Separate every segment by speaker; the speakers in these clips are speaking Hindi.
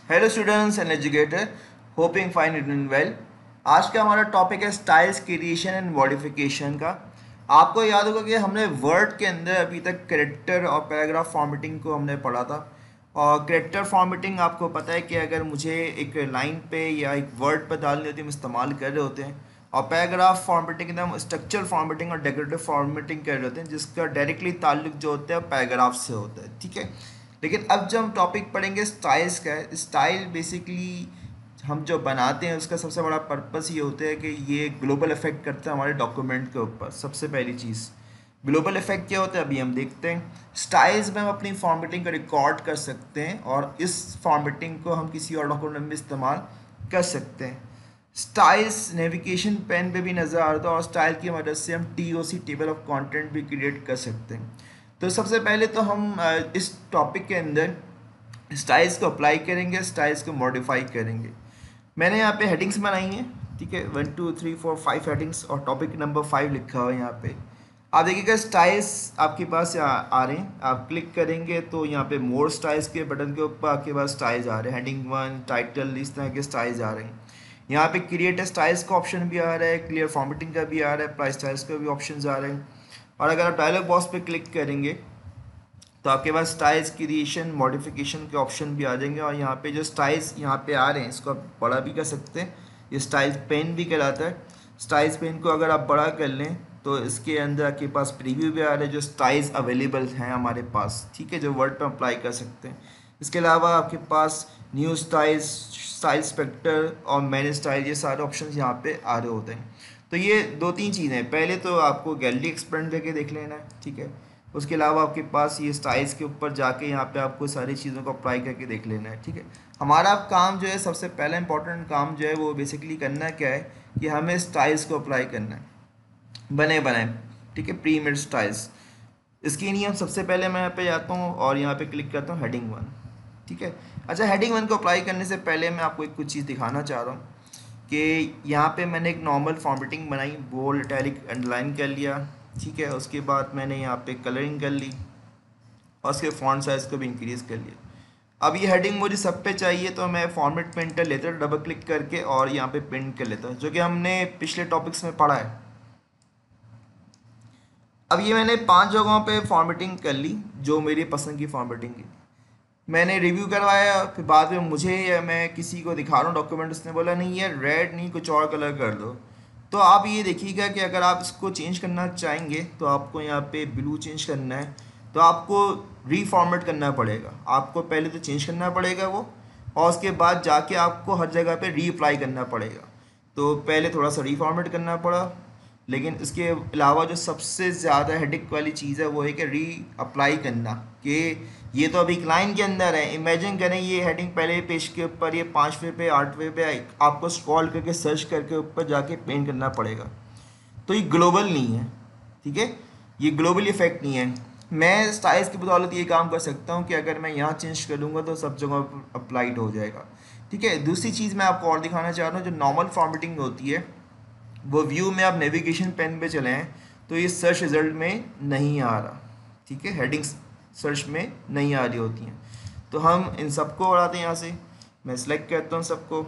Speaker 1: Hello students and educator, hoping fine doing well. आज का हमारा टॉपिक है स्टाइल्स क्रिएशन एंड मॉडिफिकेशन का। आपको याद होगा कि हमने वर्ड के अंदर अभी तक कैरेक्टर और पैराग्राफ फॉर्मेटिंग को हमने पढ़ा था। और कैरेक्टर फॉर्मेटिंग आपको पता है कि अगर मुझे एक लाइन पे या एक वर्ड पे डालनी होती है हम इस्तेमाल कर रहे होते हैं। और पैराग्राफ फॉर्मेटिंग के अंदर हम स्ट्रक्चर फॉर्मेटिंग और डेकोरेटिव फॉर्मेटिंग कर रहे होते हैं, जिसका डायरेक्टली ताल्लुक जो होता है पैराग्राफ से होता है। ठीक है, लेकिन अब जब हम टॉपिक पढ़ेंगे स्टाइल्स का, स्टाइल बेसिकली हम जो बनाते हैं उसका सबसे बड़ा पर्पस ये होता है कि ये ग्लोबल इफेक्ट करता है हमारे डॉक्यूमेंट के ऊपर। सबसे पहली चीज़ ग्लोबल इफेक्ट क्या होता है अभी हम देखते हैं। स्टाइल्स में हम अपनी फॉर्मेटिंग को रिकॉर्ड कर सकते हैं और इस फॉर्मेटिंग को हम किसी और डॉक्यूमेंट में इस्तेमाल कर सकते हैं। स्टाइल्स नेविगेशन पेन पे भी नज़र आता है और स्टाइल की मदद से हम TOC टेबल ऑफ कंटेंट भी क्रिएट कर सकते हैं। तो सबसे पहले तो हम इस टॉपिक के अंदर स्टाइल्स को अप्लाई करेंगे, स्टाइल्स को मॉडिफाई करेंगे। मैंने यहाँ पे हेडिंग्स बनाई हैं, ठीक है, 1 2 3 4 5 हेडिंग्स और टॉपिक नंबर 5 लिखा हुआ है यहाँ पे। आप देखिएगा स्टाइल्स आपके पास आ रहे हैं, आप क्लिक करेंगे तो यहाँ पे मोर स्टाइल्स के बटन के ऊपर आपके पास स्टाइल्स आ रहे हैं, हेडिंग 1 टाइटल, इस तरह के स्टाइल्स आ रहे हैं। यहाँ पे क्रिएट स्टाइल्स का ऑप्शन भी आ रहा है, क्लियर फॉर्मेटिंग का भी आ रहा है, प्राइस स्टाइल्स का भी ऑप्शन आ रहे हैं। और अगर आप डायलॉग बॉक्स पे क्लिक करेंगे तो आपके पास स्टाइल्स क्रिएशन मॉडिफिकेशन के ऑप्शन भी आ जाएंगे। और यहाँ पे जो स्टाइल्स यहाँ पे आ रहे हैं इसको आप बड़ा भी कर सकते हैं, ये स्टाइल्स पेन भी कहलाता है। स्टाइल्स पेन को अगर आप बड़ा कर लें तो इसके अंदर आपके पास प्रीव्यू भी आ रहा है, जो स्टाइल्स अवेलेबल हैं हमारे पास, ठीक है, जो वर्ड पे अप्लाई कर सकते हैं। इसके अलावा आपके पास न्यू स्टाइल्स, स्टाइल स्पेक्टर और मैनेज स्टाइल, ये सारे ऑप्शन यहाँ पे आ रहे होते हैं। तो ये दो तीन चीज़ें, पहले तो आपको गैलरी एक्सपेंड करके देख लेना है, ठीक है। उसके अलावा आपके पास ये स्टाइल्स के ऊपर जाके यहाँ पे आपको सारी चीज़ों को अप्लाई करके देख लेना है, ठीक है। हमारा काम जो है, सबसे पहला इंपॉर्टेंट काम जो है वो बेसिकली करना क्या है कि हमें स्टाइल्स को अप्लाई करना है, बने बनाए, ठीक है, प्री मेड स्टाइल्स। इसके लिए हम सबसे पहले मैं यहाँ पे जाता हूँ और यहाँ पे क्लिक करता हूँ हेडिंग 1, ठीक है। अच्छा, हेडिंग 1 को अप्लाई करने से पहले मैं आपको एक कुछ चीज़ दिखाना चाह रहा हूँ कि यहाँ पे मैंने एक नॉर्मल फॉर्मेटिंग बनाई, बोल्ड इटैलिक अंडरलाइन कर लिया, ठीक है। उसके बाद मैंने यहाँ पे कलरिंग कर ली और उसके फॉन्ट साइज़ को भी इंक्रीज़ कर लिया। अब ये हेडिंग मुझे सब पे चाहिए तो मैं फॉर्मेट पेंटर लेता हूँ, डबल क्लिक करके और यहाँ पे प्रिंट कर लेता हूँ, जो कि हमने पिछले टॉपिक्स में पढ़ा है। अब ये मैंने 5 जगहों पे फॉर्मेटिंग कर ली जो मेरी पसंद की फॉर्मेटिंग की। मैंने रिव्यू करवाया, फिर बाद में मुझे या मैं किसी को दिखा रहा हूँ डॉक्यूमेंट, उसने बोला नहीं ये रेड नहीं, कुछ और कलर कर दो। तो आप ये देखिएगा कि अगर आप इसको चेंज करना चाहेंगे तो आपको यहाँ पे ब्लू चेंज करना है तो आपको रीफॉर्मेट करना पड़ेगा। आपको पहले तो चेंज करना पड़ेगा वो, और उसके बाद जाके आपको हर जगह पे रीअप्लाई करना पड़ेगा। तो पहले थोड़ा सा रीफॉर्मेट करना पड़ा, लेकिन इसके अलावा जो सबसे ज़्यादा हेडिक वाली चीज़ है वो है कि री अप्लाई करना, कि ये तो अभी क्लाइंट के अंदर है। इमेजिन करें ये हेडिंग पहले पेज के ऊपर ये 5वें पे 8वें पे आपको स्क्रॉल करके सर्च करके ऊपर जाके पेंट करना पड़ेगा। तो ये ग्लोबल नहीं है, ठीक है, ये ग्लोबल इफेक्ट नहीं है। मैं स्टाइल्स की बदौलत ये काम कर सकता हूँ कि अगर मैं यहाँ चेंज करूँगा तो सब जगह अप्लाइड हो जाएगा, ठीक है। दूसरी चीज़ मैं आपको और दिखाना चाह रहा हूँ, जो नॉर्मल फॉर्मेटिंग होती है वो व्यू में आप नेविगेशन पेन पे चले हैं तो ये सर्च रिजल्ट में नहीं आ रहा, ठीक है, हेडिंग्स सर्च में नहीं आ रही होती हैं। तो हम इन सबको बढ़ाते हैं, यहाँ से मैं सिलेक्ट करता हूँ सबको,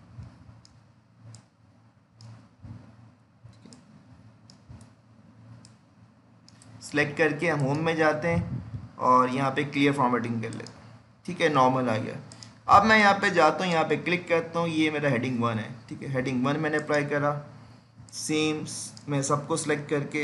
Speaker 1: सिलेक्ट करके हम होम में जाते हैं और यहाँ पे क्लियर फॉर्मेटिंग कर लेते हैं, ठीक है, नॉर्मल आ गया। अब मैं यहाँ पे जाता हूँ, यहाँ पे क्लिक करता हूँ, ये मेरा हेडिंग 1 है, ठीक है, हेडिंग 1 मैंने अप्लाई करा। सेम मैं सबको सिलेक्ट करके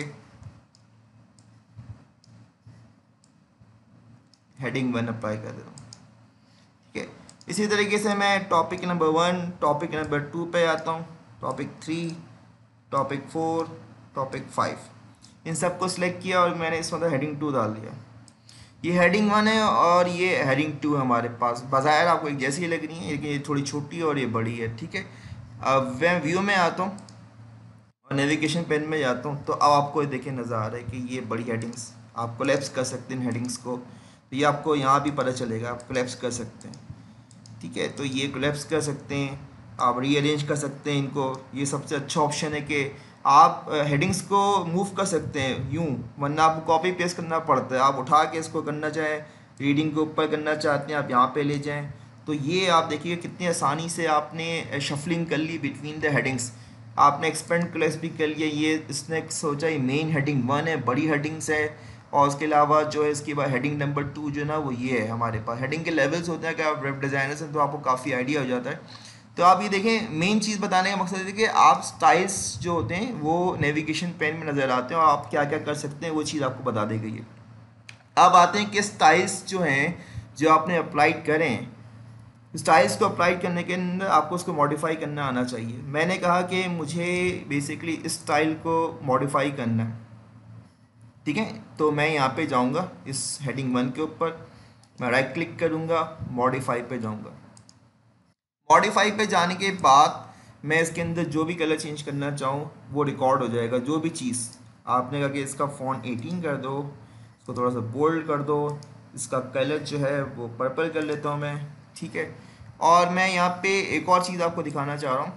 Speaker 1: हेडिंग 1 अप्लाई कर देता हूँ, ठीक है। इसी तरीके से मैं टॉपिक नंबर 1, टॉपिक नंबर 2 पे आता हूँ, टॉपिक 3, टॉपिक 4, टॉपिक 5, इन सबको सिलेक्ट किया और मैंने इसमें तो हेडिंग 2 डाल दिया। ये हेडिंग 1 है और ये हेडिंग 2 है हमारे पास। बाज़ाहिर आपको एक जैसी ही लग रही है, लेकिन ये थोड़ी छोटी और ये बड़ी है, ठीक है। अब मैं व्यू में आता हूँ और नेविगेशन पेन में जाता हूँ तो अब आपको देखिए नज़र आ रहा है कि ये बड़ी हेडिंग्स आप कोलैप्स कर सकते हैं हेडिंग्स को। तो ये आपको यहाँ भी पता चलेगा, आप कोलैप्स कर सकते हैं, ठीक है। तो ये कोलैप्स कर सकते हैं, आप रीअरेंज कर सकते हैं इनको। ये सबसे अच्छा ऑप्शन है कि आप हेडिंग्स को मूव कर सकते हैं यूँ, वरना आपको कॉपी पेस्ट करना पड़ता है। आप उठा के इसको करना चाहें, रीडिंग के ऊपर करना चाहते हैं आप यहाँ पे ले जाएं, तो ये आप देखिए कितनी आसानी से आपने शफलिंग कर ली बिटवीन द हेडिंग्स, आपने एक्सपेंड क्लास भी कर लिया। ये इसने सोचा ये मेन हेडिंग 1 है, बड़ी हेडिंग्स है, और उसके अलावा जो है इसके बाद हेडिंग नंबर 2 जो है ना वो ये है हमारे पास। हेडिंग के लेवल्स होते हैं कि आप वेब डिज़ाइनर्स हैं तो आपको काफ़ी आइडिया हो जाता है। तो आप ये देखें, मेन चीज़ बताने का मकसद है कि आप स्टाइल्स जो होते हैं वो नेविगेशन पेन में नज़र आते हैं और आप क्या क्या कर सकते हैं वो चीज़ आपको बता दी गई है। अब आते हैं कि स्टाइल्स जो हैं जो आपने अप्लाई करें, स्टाइल्स को अप्लाई करने के अंदर आपको उसको मॉडिफाई करना आना चाहिए। मैंने कहा कि मुझे बेसिकली इस स्टाइल को मॉडिफाई करना है, ठीक है। तो मैं यहाँ पे जाऊँगा इस हेडिंग 1 के ऊपर, मैं राइट क्लिक करूँगा, मॉडिफाई पे जाऊँगा। मॉडिफाई पे जाने के बाद मैं इसके अंदर जो भी कलर चेंज करना चाहूँ वो रिकॉर्ड हो जाएगा। जो भी चीज़ आपने कहा कि इसका फ़ॉन्ट 18 कर दो, इसको थोड़ा सा बोल्ड कर दो, इसका कलर जो है वो पर्पल कर लेता हूँ मैं, ठीक है। और मैं यहाँ पे एक और चीज़ आपको दिखाना चाह रहा हूँ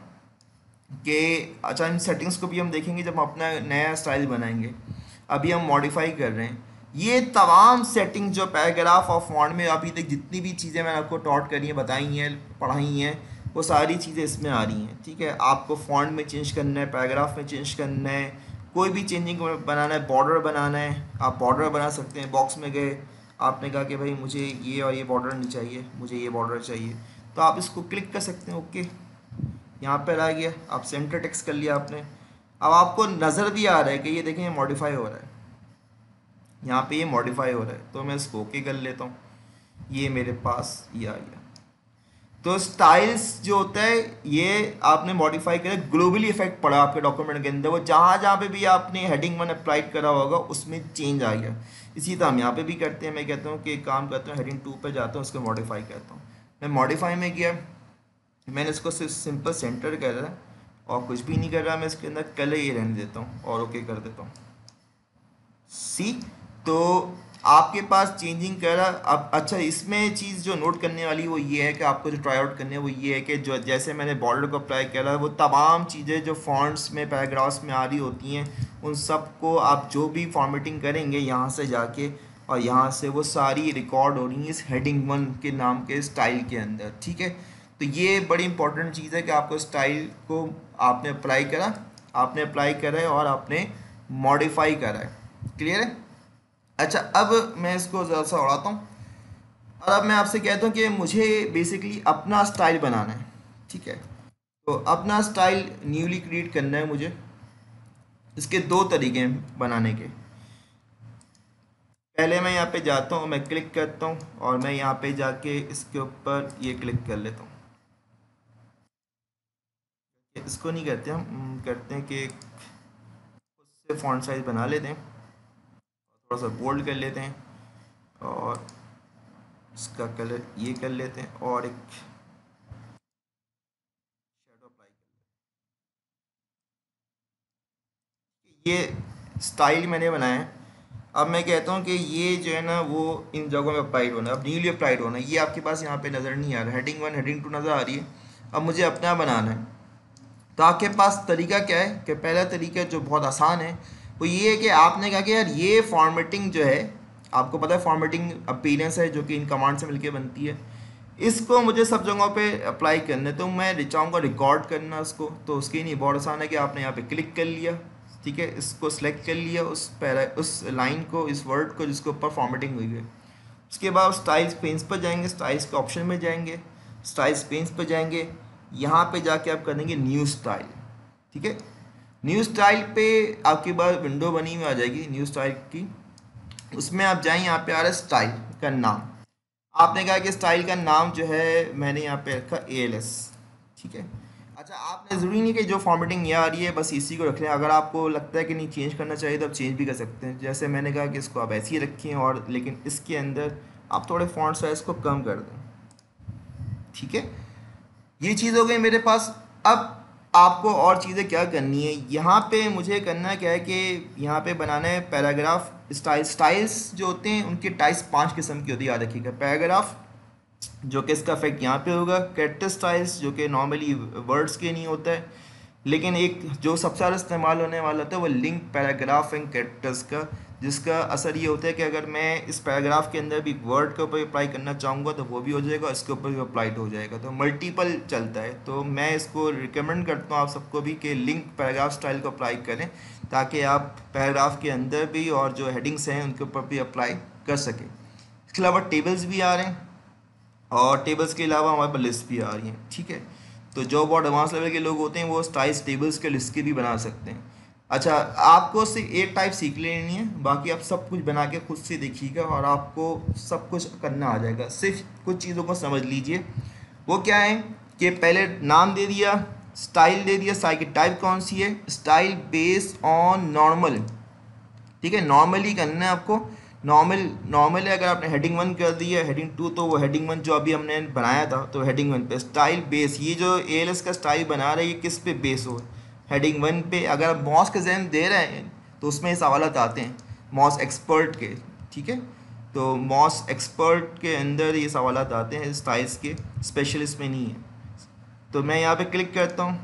Speaker 1: कि अच्छा, इन सेटिंग्स को भी हम देखेंगे जब हम अपना नया स्टाइल बनाएंगे। अभी हम मॉडिफाई कर रहे हैं। ये तमाम सेटिंग जो पैराग्राफ और फॉन्ट में अभी तक जितनी भी चीज़ें मैंने आपको टॉट करी हैं, बताई हैं, पढ़ाई हैं, वो सारी चीज़ें इसमें आ रही हैं, ठीक है। आपको फॉन्ट में चेंज करना है, पैराग्राफ में चेंज करना है, कोई भी चेंजिंग बनाना है, बॉर्डर बनाना है, आप बॉर्डर बना सकते हैं। बॉक्स में गए, आपने कहा कि भाई मुझे ये और ये बॉर्डर नहीं चाहिए, मुझे ये बॉर्डर चाहिए, तो आप इसको क्लिक कर सकते हैं। ओके, यहाँ पर आ गया, आप सेंटर टेक्स्ट कर लिया आपने। अब आपको नज़र भी आ रहा है कि ये देखें मॉडिफाई हो रहा है, यहाँ पे ये मॉडिफाई हो रहा है, तो मैं इसको ओके कर लेता हूँ, ये मेरे पास ये आ गया। तो स्टाइल्स जो होता है ये आपने मॉडिफाई करा, ग्लोबली इफेक्ट पड़ा आपके डॉक्यूमेंट के अंदर, वो जहाँ जहाँ पे भी आपने हेडिंग 1 अप्लाइड करा होगा उसमें चेंज आ गया। इसी तरह हम यहाँ पे भी करते हैं। मैं कहता हूँ कि एक काम करता हूँ, हेडिंग 2 पे जाता हूँ, उसको मॉडिफाई करता हूँ। मैं मॉडिफाई में गया, मैंने इसको सिर्फ सिंपल सेंटर कर रहा है और कुछ भी नहीं कर रहा, मैं इसके अंदर कलर ये रहने देता हूँ और ओके कर देता हूँ। सी, तो आपके पास चेंजिंग कर रहा। अब अच्छा, इसमें चीज़ जो नोट करने वाली वो ये है कि आपको जो ट्राई आउट करनी है वो ये है कि जो जैसे मैंने बॉर्डर को अप्लाई करा है वो तमाम चीज़ें जो फॉन्ट्स में पैराग्राफ्स में आ रही होती हैं उन सब को आप जो भी फॉर्मेटिंग करेंगे यहाँ से जाके, और यहाँ से वो सारी रिकॉर्ड हो रही है इस हेडिंग 1 के नाम के स्टाइल के अंदर, ठीक है। तो ये बड़ी इंपॉर्टेंट चीज़ है कि आपको स्टाइल को आपने अप्लाई करा है और आपने मॉडिफाई करा है। क्लियर है? अच्छा, अब मैं इसको ज़रा सा उड़ाता हूँ और अब मैं आपसे कहता हूँ कि मुझे बेसिकली अपना स्टाइल बनाना है, ठीक है। तो अपना स्टाइल न्यूली क्रिएट करना है मुझे। इसके दो तरीके हैं बनाने के। पहले मैं यहाँ पे जाता हूँ, मैं क्लिक करता हूँ और मैं यहाँ पे जाके इसके ऊपर ये क्लिक कर लेता हूँ। इसको नहीं करते हम करते हैं कि उससे फॉन्ट साइज बना लेते हैं, थोड़ा सा बोल्ड कर लेते हैं और इसका कलर ये कर लेते हैं और एक शेडो अप्लाई कर लेते हैं। ये स्टाइल मैंने बनाया है। अब मैं कहता हूँ कि ये जो है ना वो इन जगहों में अप्लाइड होना है, अब न्यूली अप्लाइड होना है। ये आपके पास यहाँ पे नज़र नहीं आ रहा, हेडिंग 1 हेडिंग 2 नज़र आ रही है। अब मुझे अपना बनाना है, तो आपके पास तरीका क्या है कि पहला तरीका जो बहुत आसान है वो ये है कि आपने कहा कि यार ये फॉर्मेटिंग जो है, आपको पता है फॉर्मेटिंग अपीयरेंस है जो कि इन कमांड से मिलके बनती है, इसको मुझे सब जगहों पे अप्लाई करना है। तो मैं चाहूँगा रिकॉर्ड करना उसको, तो उसके लिए बहुत आसान है कि आपने यहाँ पे क्लिक कर लिया, ठीक है, इसको सेलेक्ट कर लिया, उस लाइन को, इस वर्ड को जिसके ऊपर फॉर्मेटिंग हुई है। उसके बाद स्टाइल्स पेन्स पर जाएंगे, स्टाइल्स के ऑप्शन में जाएंगे, स्टाइल्स पेन्स पर जाएंगे, यहाँ पे जाके आप करेंगे न्यू स्टाइल, ठीक है। न्यू स्टाइल पे आपके पास विंडो बनी हुई आ जाएगी न्यू स्टाइल की, उसमें आप जाएं, यहाँ पे आ रहा है स्टाइल का नाम। आपने कहा कि स्टाइल का नाम जो है मैंने यहाँ पे रखा ALS, ठीक है। अच्छा, आपने ज़रूरी नहीं कि जो फॉर्मेटिंग ये आ रही है बस इसी को रख लें, अगर आपको लगता है कि नहीं चेंज करना चाहिए तो आप चेंज भी कर सकते हैं। जैसे मैंने कहा कि इसको आप ऐसे ही रखें और लेकिन इसके अंदर आप थोड़े फॉन्ट साइज़ को कम कर दें, ठीक है। ये चीज़ हो गई मेरे पास। अब आपको और चीज़ें क्या करनी है, यहाँ पे मुझे करना क्या है कि यहाँ पे बनाना है पैराग्राफ स्टाइल। स्टाइल्स जो होते हैं उनके टाइप्स 5 किस्म की होती है, याद रखिएगा। पैराग्राफ जो कि इसका इफेक्ट यहाँ पे होगा, कैरेक्टर स्टाइल्स जो कि नॉर्मली वर्ड्स के नहीं होता है, लेकिन एक जो सबसे ज़्यादा इस्तेमाल होने वाला होता है वो लिंक पैराग्राफ एंड कैरेक्टर्स का, जिसका असर ये होता है कि अगर मैं इस पैराग्राफ के अंदर भी वर्ड के ऊपर अप्लाई करना चाहूँगा तो वो भी हो जाएगा, इसके ऊपर भी अप्लाइड हो जाएगा, तो मल्टीपल चलता है। तो मैं इसको रिकमेंड करता हूँ आप सबको भी कि लिंक पैराग्राफ स्टाइल को अप्लाई करें, ताकि आप पैराग्राफ के अंदर भी और जो हेडिंग्स हैं उनके ऊपर भी अप्लाई कर सकें। इसके अलावा टेबल्स भी आ रहे हैं, और टेबल्स के अलावा हमारे पास लिस्ट भी आ रही हैं, ठीक है। तो जो बहुत एडवांस लेवल के लोग होते हैं वो स्टाइल्स टेबल्स के लिस्ट की भी बना सकते हैं। अच्छा, आपको सिर्फ एक टाइप सीख लेनी है, बाकी आप सब कुछ बना के खुद से देखिएगा और आपको सब कुछ करना आ जाएगा। सिर्फ कुछ चीज़ों को समझ लीजिए। वो क्या है कि पहले नाम दे दिया, स्टाइल दे दिया, स्टाइल की टाइप कौन सी है, स्टाइल बेस्ड ऑन नॉर्मल, ठीक है, नॉर्मली करना है आपको। नॉर्मल है, अगर आपने हेडिंग 1 कर दी है, हेडिंग 2 तो वो हेडिंग 1 जो अभी हमने बनाया था तो हेडिंग 1 पे स्टाइल बेस, ये जो एएलएस का स्टाइल बना रहा है ये किस पे बेस हो, हेडिंग 1 पे। अगर आप मॉस के जहन दे रहे हैं तो उसमें सवालत आते हैं मॉस एक्सपर्ट के, ठीक है। तो मॉस एक्सपर्ट के अंदर ये सवालत आते हैं, स्टाइल्स के, स्पेशलिस्ट में नहीं है। तो मैं यहाँ पे क्लिक करता हूँ,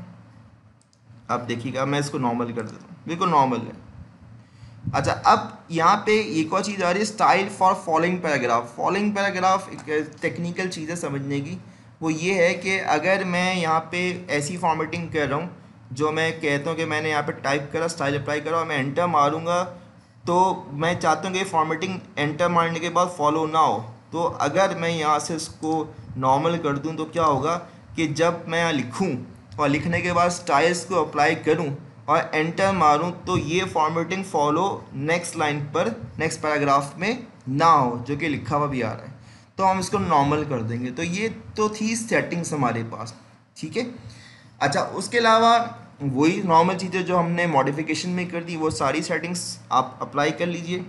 Speaker 1: आप देखिएगा मैं इसको नॉर्मल कर देता हूँ, बिल्कुल नॉर्मल है। अच्छा, अब यहाँ पे एक और चीज़ आ रही है, style for following paragraph. Following paragraph एक टेक्निकल चीज़ है समझने की। वो ये है कि अगर मैं यहाँ पे ऐसी फॉर्मेटिंग कर रहा हूँ, जो मैं कहता हूँ कि मैंने यहाँ पे टाइप करा, स्टाइल अप्लाई करा और मैं एंटर मारूंगा, तो मैं चाहता हूँ कि फॉर्मेटिंग एंटर मारने के बाद फॉलो ना हो। तो अगर मैं यहाँ से इसको नॉर्मल कर दूँ तो क्या होगा कि जब मैं यहाँ लिखूँ और लिखने के बाद स्टाइल्स को अप्लाई करूँ और एंटर मारूं तो ये फॉर्मेटिंग फॉलो नेक्स्ट लाइन पर, नेक्स्ट पैराग्राफ में ना हो, जो कि लिखा हुआ भी आ रहा है। तो हम इसको नॉर्मल कर देंगे। तो ये तो थी सेटिंग्स हमारे पास, ठीक है। अच्छा, उसके अलावा वही नॉर्मल चीज़ें जो हमने मॉडिफिकेशन में कर दी वो सारी सेटिंग्स आप अप्लाई कर लीजिए।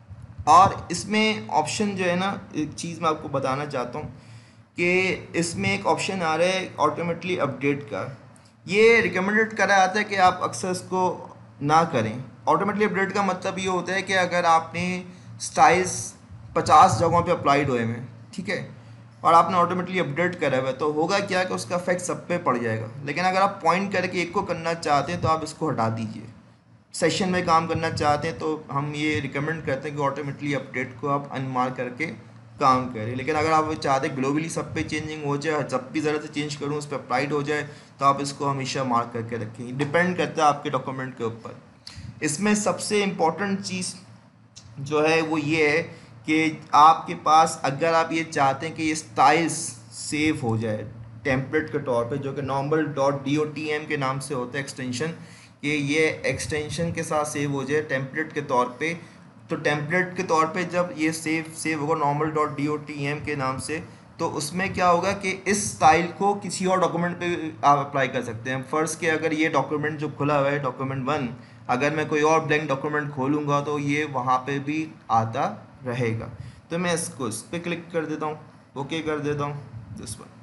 Speaker 1: और इसमें ऑप्शन जो है ना, एक चीज़ मैं आपको बताना चाहता हूँ कि इसमें एक ऑप्शन आ रहा है ऑटोमेटिकली अपडेट का। ये रिकमेंडेड करा जाता है कि आप अक्सर इसको ना करें। ऑटोमेटिकली अपडेट का मतलब ये होता है कि अगर आपने स्टाइल्स 50 जगहों पे अप्लाइड हुए हैं, ठीक है, और आपने ऑटोमेटिकली अपडेट करा हुआ है, तो होगा क्या कि उसका इफेक्ट सब पे पड़ जाएगा। लेकिन अगर आप पॉइंट करके एक को करना चाहते हैं तो आप इसको हटा दीजिए। सेशन में काम करना चाहते हैं तो हम ये रिकमेंड करते हैं कि ऑटोमेटिकली अपडेट को आप अनमार्क करके काम करें। लेकिन अगर आप चाहते हैं ग्लोबली सब पे चेंजिंग हो जाए, जब भी ज़रा से चेंज करूँ उस पर अप्लाइड हो जाए, तो आप इसको हमेशा मार्क करके रखें। डिपेंड करता है आपके डॉक्यूमेंट के ऊपर। इसमें सबसे इम्पोर्टेंट चीज़ जो है वो ये है कि आपके पास, अगर आप ये चाहते हैं कि ये स्टाइल्स सेव हो जाए टेम्पलेट के तौर पे, जो कि normal.dotm के नाम से होता है एक्सटेंशन, कि ये एक्सटेंशन के साथ सेव हो जाए टेम्पलेट के तौर पे, तो टेम्पलेट के तौर पे जब ये सेव होगा normal.dotm के नाम से, तो उसमें क्या होगा कि इस स्टाइल को किसी और डॉक्यूमेंट पे आप अप्लाई कर सकते हैं। फर्स्ट के अगर ये डॉक्यूमेंट जो खुला हुआ है डॉक्यूमेंट 1, अगर मैं कोई और ब्लैंक डॉक्यूमेंट खोलूँगा तो ये वहाँ पे भी आता रहेगा। तो मैं इसको इस पर क्लिक कर देता हूँ, ओके कर देता हूँ दिस वन,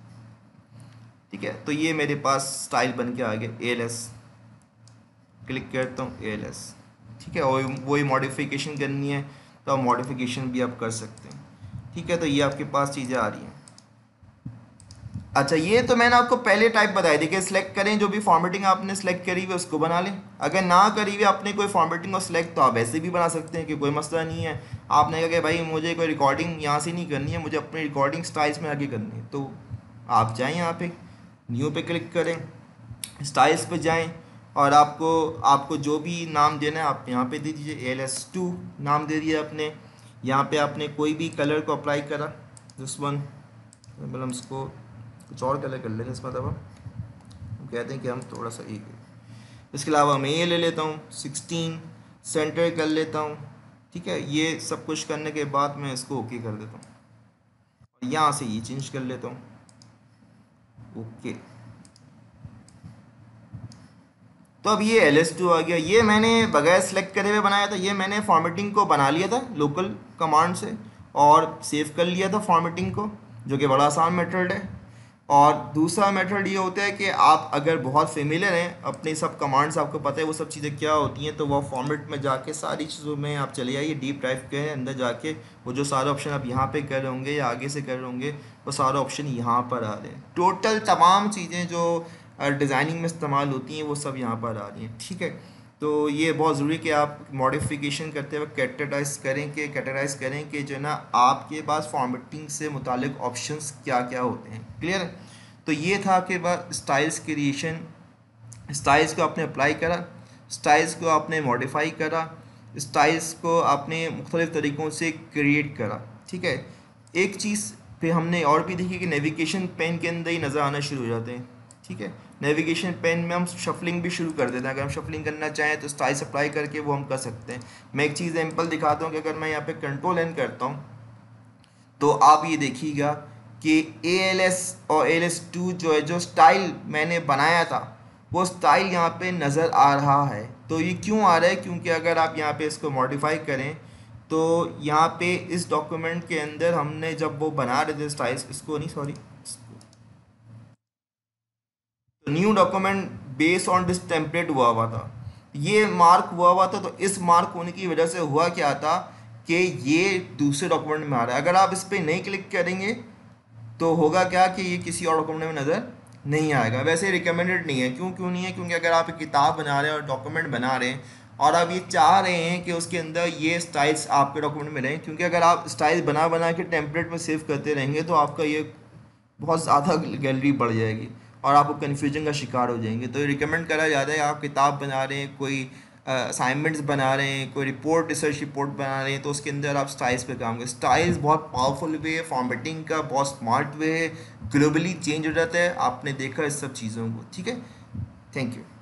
Speaker 1: ठीक है। तो ये मेरे पास स्टाइल बन के आ गया एएलएस, क्लिक करता हूँ एएलएस, ठीक है। और वही मॉडिफिकेशन करनी है तो आप मॉडिफिकेशन भी आप कर सकते हैं, ठीक है। तो ये आपके पास चीज़ें आ रही हैं। अच्छा, ये तो मैंने आपको पहले टाइप बताई थी कि सिलेक्ट करें, जो भी फॉर्मेटिंग आपने सेलेक्ट करी हुई उसको बना लें। अगर ना करी हुई आपने कोई फॉर्मेटिंग को सिलेक्ट, तो आप वैसे भी बना सकते हैं कि कोई मसला नहीं है। आपने कहा कि भाई मुझे कोई रिकॉर्डिंग यहाँ से नहीं करनी है, मुझे अपनी रिकॉर्डिंग स्टाइल्स में आगे करनी है, तो आप जाएँ यहाँ पे न्यू पे क्लिक करें, स्टाइल्स पे जाएँ और आपको जो भी नाम देना है आप यहाँ पे दे दीजिए। ALS2 नाम दे दिया आपने। यहाँ पे आपने कोई भी कलर को अप्लाई करा, दिस वन, मतलब हम इसको कुछ और कलर कर लेंगे, इस मतलब हम कहते हैं कि हम थोड़ा सा एक, इसके अलावा मैं ये ले लेता हूँ 16 सेंटर कर लेता हूँ, ठीक है। ये सब कुछ करने के बाद मैं इसको ओके कर देता हूँ, यहाँ से ये चेंज कर लेता हूँ, ओके। तो अब ये LS2 आ गया। ये मैंने बगैर सेलेक्ट करे हुए बनाया था, ये मैंने फॉर्मेटिंग को बना लिया था लोकल कमांड से और सेव कर लिया था फॉर्मेटिंग को, जो कि बड़ा आसान मेथड है। और दूसरा मेथड ये होता है कि आप अगर बहुत फेमिलियर हैं अपने सब कमांड्स, आपको पता है वो सब चीज़ें क्या होती हैं, तो वो फॉर्मेट में जाके सारी चीज़ों में आप चले जाइए, डीप ड्राइव के अंदर जाके वो जो सारे ऑप्शन आप यहाँ पे कर रहे होंगे या आगे से कर रहे होंगे, वो सारे ऑप्शन यहाँ पर आ रहे हैं। टोटल तमाम चीज़ें जो डिज़ाइनिंग में इस्तेमाल होती हैं वो सब यहाँ पर आ रही हैं, ठीक है। तो ये बहुत ज़रूरी है कि आप मॉडिफिकेशन करते वक्त कैटेगराइज करें कि जो है ना आपके पास फॉर्मेटिंग से मुतालिक ऑप्शंस क्या क्या होते हैं, क्लियर है। तो ये था आपके पास स्टाइल्स क्रिएशन, स्टाइल्स को आपने अप्लाई करा, स्टाइल्स को आपने मॉडिफाई करा, स्टाइल्स को आपने मुख्तलिफ़ तरीक़ों से क्रिएट करा, ठीक है। एक चीज़ पे हमने और भी देखी कि नेविगेशन पेन के अंदर ही नज़र आना शुरू हो जाते हैं, ठीक है। नेविगेशन पेन में हम शफलिंग भी शुरू कर देते हैं, अगर हम शफलिंग करना चाहें तो स्टाइल्स अप्लाई करके वो हम कर सकते हैं। मैं एक चीज़ एग्जांपल दिखाता हूँ कि अगर मैं यहाँ पे कंट्रोल एन करता हूँ तो आप ये देखिएगा कि ALS और ALS2 जो है, जो स्टाइल मैंने बनाया था वो स्टाइल यहाँ पे नज़र आ रहा है। तो ये क्यों आ रहा है, क्योंकि अगर आप यहाँ पे इसको मॉडिफाई करें तो यहाँ पे इस डॉक्यूमेंट के अंदर हमने जब वो बना रहे थे स्टाइल्स, इसको नहीं sorry, new document base on this template हुआ था, ये मार्क हुआ था। तो इस मार्क होने की वजह से हुआ क्या था कि ये दूसरे डॉक्यूमेंट में आ रहा है। अगर आप इस पर नहीं क्लिक करेंगे तो होगा क्या कि ये किसी और डॉक्यूमेंट में नज़र नहीं आएगा। वैसे रिकमेंडेड नहीं है, क्यों नहीं है, क्योंकि अगर आप एक किताब बना रहे हैं और डॉक्यूमेंट बना रहे हैं और आप ये चाह रहे हैं कि उसके अंदर ये स्टाइल्स आपके डॉक्यूमेंट में रहें, क्योंकि अगर आप स्टाइल्स बना के टेम्पलेट में सेव करते रहेंगे तो आपका ये बहुत ज़्यादा गैलरी बढ़ जाएगी और आप कन्फ्यूजन का शिकार हो जाएंगे। तो ये रिकमेंड करा जाता है, आप किताब बना रहे हैं, कोई असाइनमेंट्स बना रहे हैं, कोई रिसर्च रिपोर्ट बना रहे हैं, तो उसके अंदर आप स्टाइल्स पे काम करें। स्टाइल्स बहुत पावरफुल वे है, फॉर्मेटिंग का बहुत स्मार्ट वे है, ग्लोबली चेंज हो जाता है, आपने देखा इस सब चीज़ों को, ठीक है। Thank you.